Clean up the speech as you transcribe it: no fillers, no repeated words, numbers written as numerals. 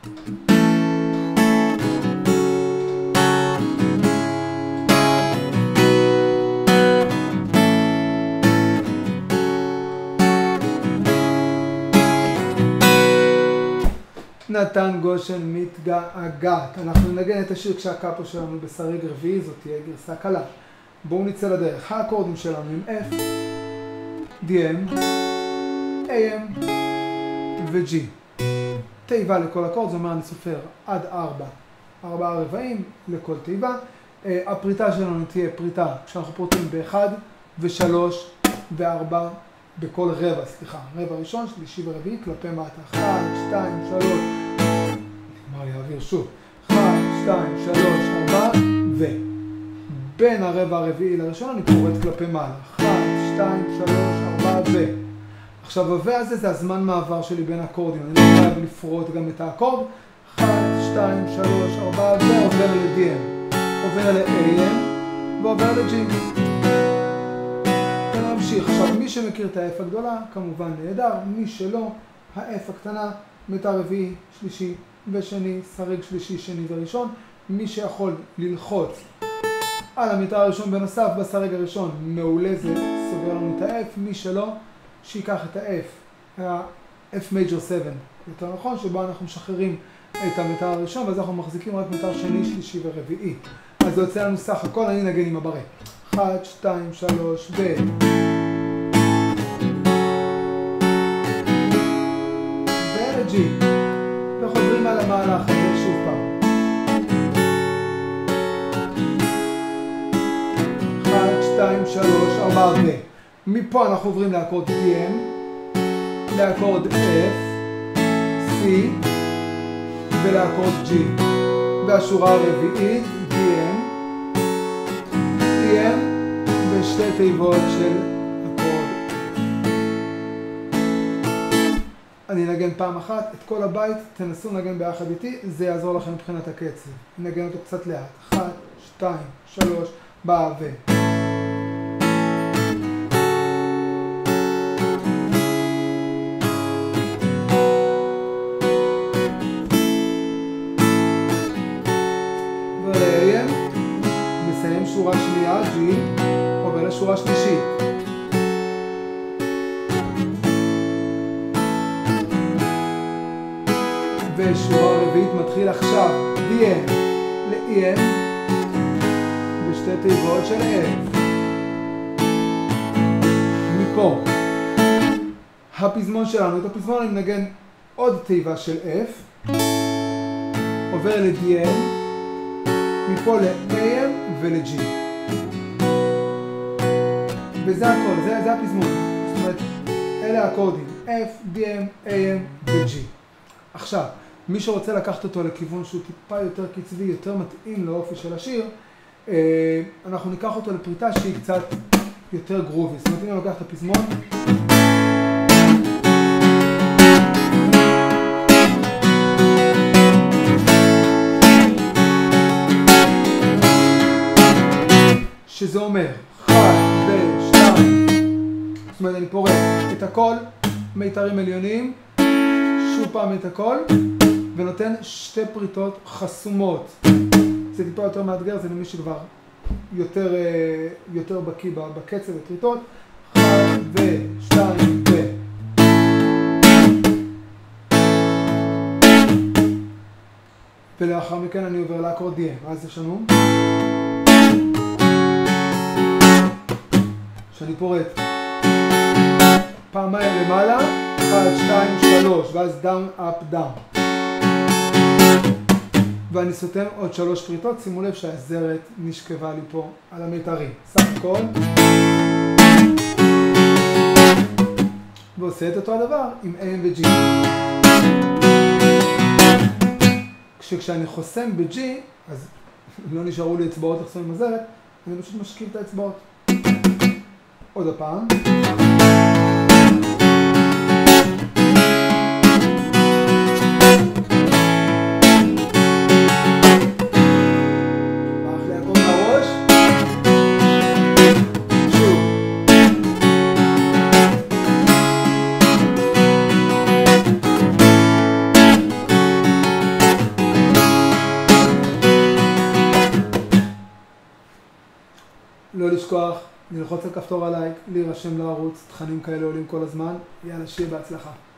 נתן גושן מתגעגעת. אנחנו ננגן את השיר כשהקאפו שלנו בסריג רביעי, זאת תהיה גרסה קלה. בואו נצא לדרך. האקורדים שלנו עם F, DM, AM ו-G. תיבה לכל אקורד, זאת אומרת אני סופר עד 4 רבעים לכל תיבה. הפריטה שלנו תהיה פריטה כשאנחנו פורטים ב-1 ו-3 ו-4 בכל רבע, רבע ראשון, שלישי ורביעי, כלפי מטה. 1, 2, 3, נגמר לי האוויר שוב. 1, 2, 3, 4, ו. בין הרבע הרביעי לראשון אני פורט כלפי מעלה. 1, 2, 3, 4, ו. עכשיו, ה"ו" הזה זה הזמן מעבר שלי בין אקורדים. אני לא חייב לפרוט גם את האקורד. 1, 2, 3, 4, ו. עובר ל-DM, עובר ל-AM ועובר ל-G. נמשיך. עכשיו, מי שמכיר את ה-F הגדולה, כמובן נהדר. מי שלא, ה-F הקטנה, מיתר רביעי, שלישי ושני, סריג שלישי, שני וראשון. מי שיכול ללחוץ על המיתר הראשון בנוסף בסריג הראשון, מעולה, זה סוגר לנו את ה-F. מי שלא, שיקח את ה-F, ה-F major 7, יותר נכון, שבו אנחנו משחררים את המיתר הראשון, ואז אנחנו מחזיקים רק מיתר שני, שלישי ורביעי. אז זה יוצא לנו סך הכל, אני נגן עם הברה. 1, 2, 3, ו... ו-G. וחוזרים על המהלך הזה שוב פעם. 1, 2, 3, 4, ו... מפה אנחנו עוברים לאקורד DM, לאקורד F, C ולאקורד G. והשורה הרביעית, DM, EM ושתי תיבות של אקורד. אני נגן פעם אחת, את כל הבית, תנסו לנגן ביחד איתי, זה יעזור לכם מבחינת הקצב. נגן אותו קצת לאט. 1, 2, 3, 4 ו... שורה שנייה, G, עובר לשורה שלישית. ושורה רביעית מתחיל עכשיו, DM ל-EM בשתי תיבות של F. מפה, הפזמון שלנו, את הפזמון אני מנגן עוד תיבה של F, עובר ל-DM, מפה ל-AM ול-G. וזה הכל, זה הפזמון. זאת אומרת, אלה האקורדים, F, DM, AM ו-G. עכשיו, מי שרוצה לקחת אותו לכיוון שהוא טיפה יותר קצבי, יותר מתאים לאופי של השיר, אנחנו ניקח אותו לפריטה שהיא קצת יותר גרובי. זאת אומרת, אם אני לוקח את הפזמון, שזה אומר 1 ו-2, זאת אומרת אני פורט את הכל, מיתרים עליונים, שוב פעם את הכל, ונותן שתי פריטות חסומות. זה טיפה יותר מאתגר, זה למי שכבר יותר בקיא בקצב ופריטות. 1 ו-2 ו... ולאחר מכן אני עובר לאקורד DM. אז יש לנו שאני פורט פעמיים למעלה, 1, 2, 3, ואז דאון, אפ, דאון. ואני סותם עוד 3 פריטות, שימו לב שהעזרת נשכבה לי פה על המיתרים. סך הכל. ועושה את אותו הדבר עם AM ו-G. כשאני חוסם ב-G, אז לא נשארו לי אצבעות לחסום עם עזרת, אני פשוט משכיב את האצבעות. עוד הפעם. מערך לאקורד מהראש. שוב. לא לשכוח, ללחוץ על כפתור הלייק, להירשם לערוץ, תכנים כאלה עולים כל הזמן. יאללה, שיהיה בהצלחה.